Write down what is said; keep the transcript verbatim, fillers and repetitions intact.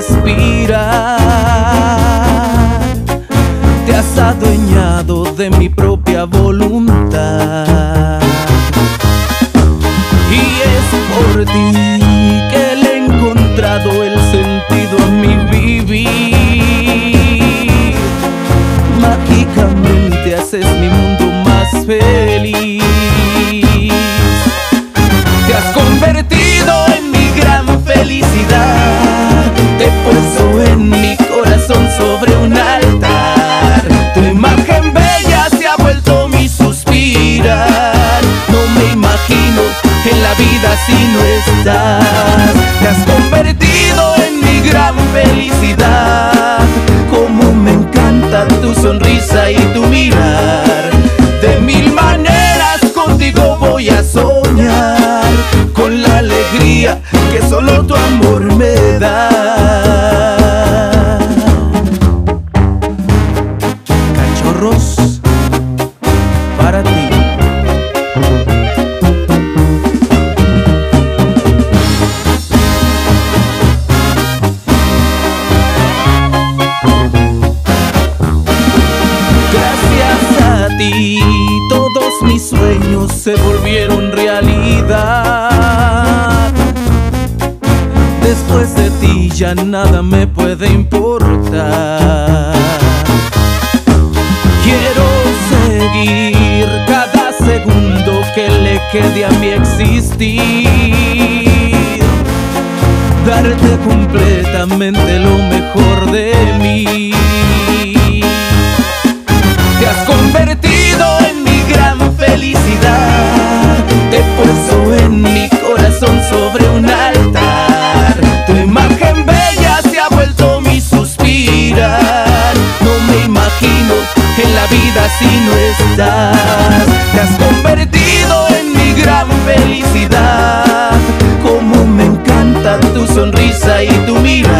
respirar. Te has adueñado de mi propia voluntad, y es por ti que le he encontrado el sentido a mi vivir. Mágicamente haces mi mundo más feliz. Te has convertido en mi gran felicidad. Te he puesto en mi corazón sobre un altar. Tu imagen bella se ha vuelto mi suspirar. No me imagino en la vida si no estás. Te has convertido en mi gran felicidad. Como me encanta tu sonrisa y tu mirar. De mil maneras contigo voy a soñar, con la alegría que solo tu amor me da. Cachorros, para ti. Gracias a ti todos mis sueños se volvieron realidad. Después de ti ya nada me puede importar. Quiero seguir cada segundo que le quede a mi existir, darte completamente lo mejor de mí. Te has convertido en mi gran felicidad. Te he puesto en mi corazón sobre un altar. Tu imagen bella se ha vuelto mi suspirar. No me imagino en la vida si no estás. Te has convertido en mi gran felicidad. Como me encanta tu sonrisa y tu mirada.